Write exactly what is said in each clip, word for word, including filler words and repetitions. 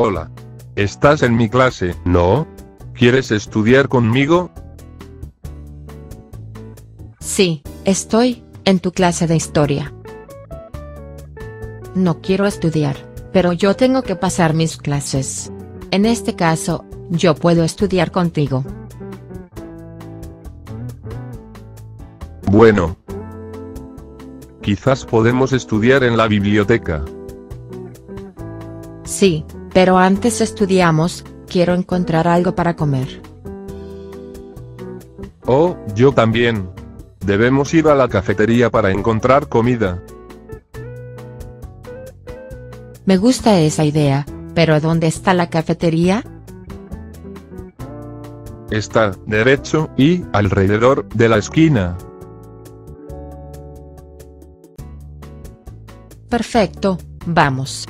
Hola. ¿Estás en mi clase, no? ¿Quieres estudiar conmigo? Sí, estoy en tu clase de historia. No quiero estudiar, pero yo tengo que pasar mis clases. En este caso, yo puedo estudiar contigo. Bueno. Quizás podemos estudiar en la biblioteca. Sí, pero antes estudiamos, quiero encontrar algo para comer. Oh, yo también. Debemos ir a la cafetería para encontrar comida. Me gusta esa idea, pero ¿dónde está la cafetería? Está derecho y alrededor de la esquina. Perfecto, vamos.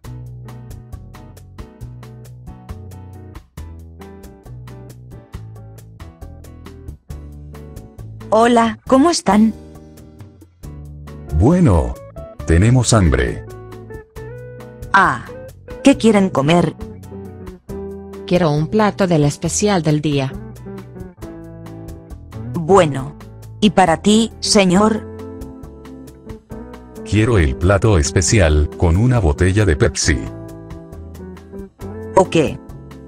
Hola, ¿cómo están? Bueno, tenemos hambre. Ah, ¿qué quieren comer? Quiero un plato del especial del día. Bueno. ¿Y para ti, señor? Quiero el plato especial, con una botella de Pepsi. ¿O qué?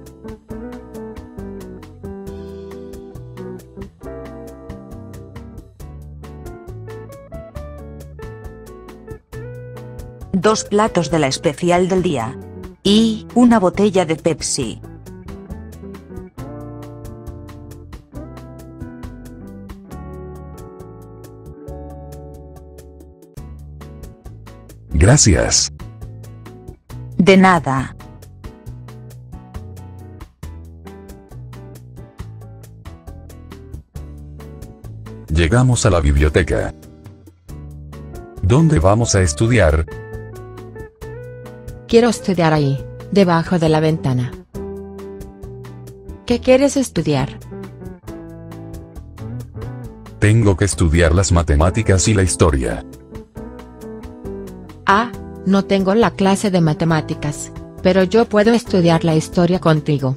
Dos platos de la especial del día. Y una botella de Pepsi. Gracias. De nada. Llegamos a la biblioteca. ¿Dónde vamos a estudiar? Quiero estudiar ahí, debajo de la ventana. ¿Qué quieres estudiar? Tengo que estudiar las matemáticas y la historia. Ah, no tengo la clase de matemáticas, pero yo puedo estudiar la historia contigo.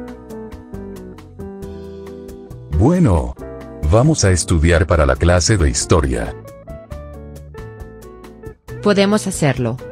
Bueno, vamos a estudiar para la clase de historia. Podemos hacerlo.